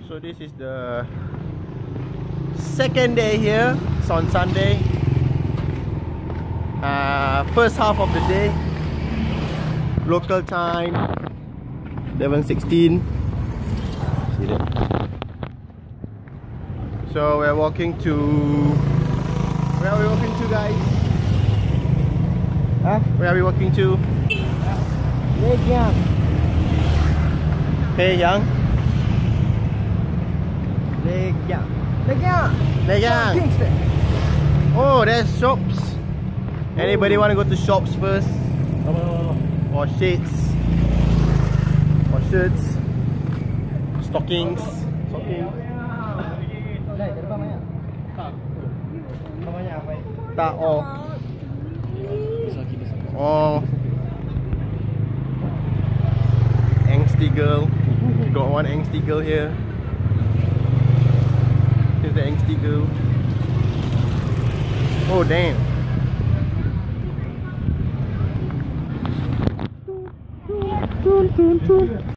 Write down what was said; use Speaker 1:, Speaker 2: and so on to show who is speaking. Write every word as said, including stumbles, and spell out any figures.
Speaker 1: So this is the second day here. It's on Sunday. Uh, first half of the day, local time eleven sixteen. See that? So we're walking to. Where are we walking to, guys? Huh? Where are we walking to? Hey, Young.
Speaker 2: Legang. Legang.
Speaker 1: Legang. Oh, there's shops. Anybody want to go to shops first? Or shades? Or shirts? Stockings? Stockings? Tak, oh. Oh. Angsty girl. Got one angsty girl here. Here's the angsty girl. Oh, damn. Tun, tun, tun.